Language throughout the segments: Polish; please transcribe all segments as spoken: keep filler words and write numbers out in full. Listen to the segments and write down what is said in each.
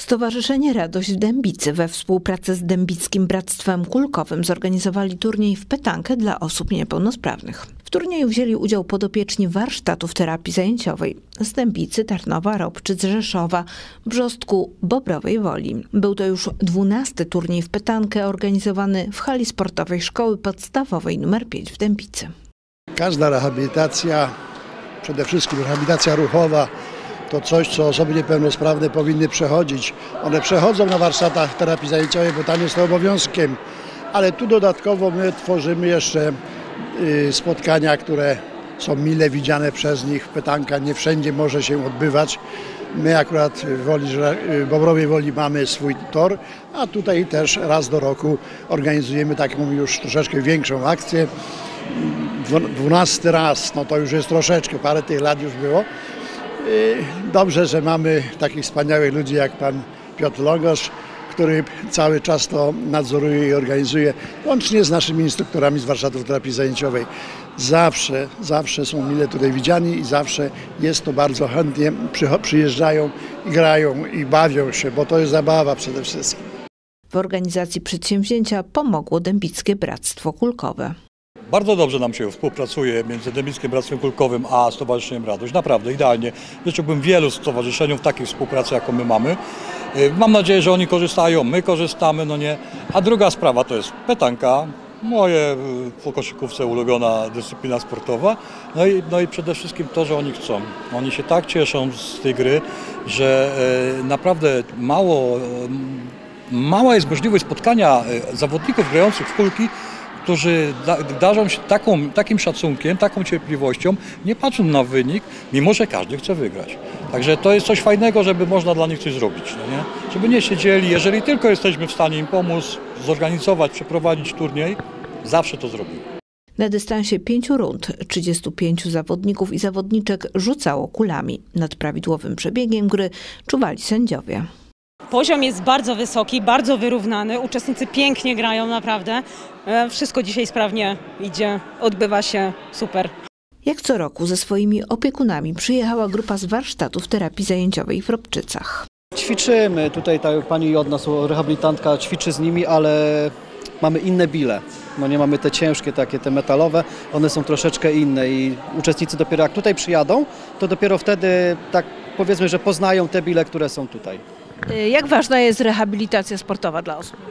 Stowarzyszenie Radość w Dębicy we współpracy z Dębickim Bractwem Kulkowym zorganizowali turniej w petankę dla osób niepełnosprawnych. W turnieju wzięli udział podopieczni warsztatów terapii zajęciowej z Dębicy, Tarnowa, Ropczyc, Rzeszowa, Brzostku, Bobrowej Woli. Był to już dwunasty turniej w petankę organizowany w hali sportowej Szkoły Podstawowej nr pięć w Dębicy. Każda rehabilitacja, przede wszystkim rehabilitacja ruchowa, to coś, co osoby niepełnosprawne powinny przechodzić. One przechodzą na warsztatach terapii zajęciowej, bo tam jest to obowiązkiem, ale tu dodatkowo my tworzymy jeszcze spotkania, które są mile widziane przez nich. Petanka nie wszędzie może się odbywać. My akurat w Woli, Bobrowej Woli mamy swój tor, a tutaj też raz do roku organizujemy taką już troszeczkę większą akcję. Dwunasty raz, no to już jest troszeczkę, parę tych lat już było. Dobrze, że mamy takich wspaniałych ludzi jak pan Piotr Logosz, który cały czas to nadzoruje i organizuje, łącznie z naszymi instruktorami z warsztatów terapii zajęciowej. Zawsze, zawsze są mile tutaj widziani i zawsze jest to bardzo chętnie, przyjeżdżają i grają i bawią się, bo to jest zabawa przede wszystkim. W organizacji przedsięwzięcia pomogło Dębickie Bractwo Kulkowe. Bardzo dobrze nam się współpracuje między Dębickim Bractwem Kulkowym a Stowarzyszeniem Radość. Naprawdę idealnie. Życzyłbym wielu stowarzyszeniom takiej współpracy, jaką my mamy. Mam nadzieję, że oni korzystają, my korzystamy, no nie. A druga sprawa to jest petanka, moje po koszykówce ulubiona dyscyplina sportowa. No i, no i przede wszystkim to, że oni chcą. Oni się tak cieszą z tej gry, że naprawdę mało, mała jest możliwość spotkania zawodników grających w kulki, którzy darzą się taką, takim szacunkiem, taką cierpliwością, nie patrzą na wynik, mimo że każdy chce wygrać. Także to jest coś fajnego, żeby można dla nich coś zrobić, no nie? Żeby nie siedzieli, jeżeli tylko jesteśmy w stanie im pomóc, zorganizować, przeprowadzić turniej, zawsze to zrobimy. Na dystansie pięciu rund trzydziestu pięciu zawodników i zawodniczek rzucało kulami. Nad prawidłowym przebiegiem gry czuwali sędziowie. Poziom jest bardzo wysoki, bardzo wyrównany. Uczestnicy pięknie grają, naprawdę. Wszystko dzisiaj sprawnie idzie, odbywa się super. Jak co roku ze swoimi opiekunami przyjechała grupa z warsztatów terapii zajęciowej w Ropczycach. Ćwiczymy, tutaj ta pani od nas, rehabilitantka, ćwiczy z nimi, ale mamy inne bile. No nie mamy te ciężkie, takie te metalowe, one są troszeczkę inne i uczestnicy dopiero jak tutaj przyjadą, to dopiero wtedy tak powiedzmy, że poznają te bile, które są tutaj. Jak ważna jest rehabilitacja sportowa dla osób?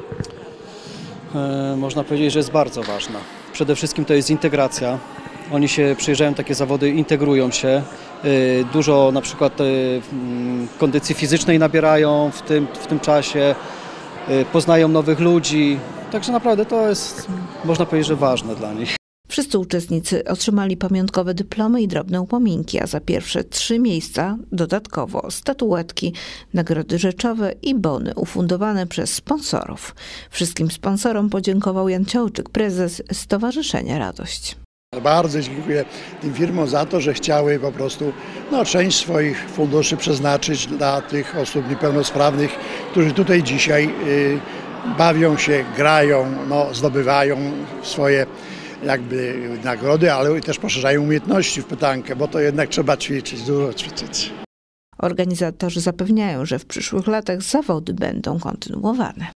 E, można powiedzieć, że jest bardzo ważna. Przede wszystkim to jest integracja. Oni się przyjeżdżają, takie zawody, integrują się. E, dużo na przykład e, kondycji fizycznej nabierają w tym, w tym czasie. E, poznają nowych ludzi. Także naprawdę to jest, można powiedzieć, że ważne dla nich. Wszyscy uczestnicy otrzymali pamiątkowe dyplomy i drobne upominki, a za pierwsze trzy miejsca dodatkowo statuetki, nagrody rzeczowe i bony ufundowane przez sponsorów. Wszystkim sponsorom podziękował Jan Ciołczyk, prezes Stowarzyszenia Radość. Bardzo dziękuję tym firmom za to, że chciały po prostu no, część swoich funduszy przeznaczyć dla tych osób niepełnosprawnych, którzy tutaj dzisiaj y, bawią się, grają, no, zdobywają swoje jakby nagrody, ale też poszerzają umiejętności w petankę, bo to jednak trzeba ćwiczyć, dużo ćwiczyć. Organizatorzy zapewniają, że w przyszłych latach zawody będą kontynuowane.